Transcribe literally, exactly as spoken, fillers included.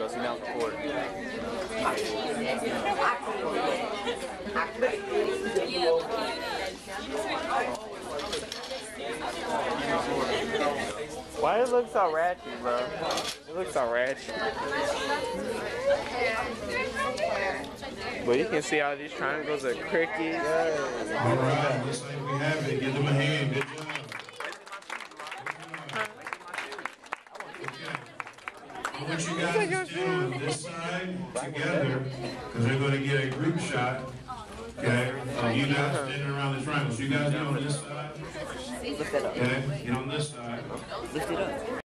go sit down the court. Why it look so ratchet, bro? It looks so ratchet. But you can see all these triangles are cricket. All right, looks like we have it. Give them a hand. Good job. I want you guys to stand on this side together because they're going to get a group shot. Okay? So you guys standing around the triangle. So you guys get on this side. Okay? Get on this side. Lift it up.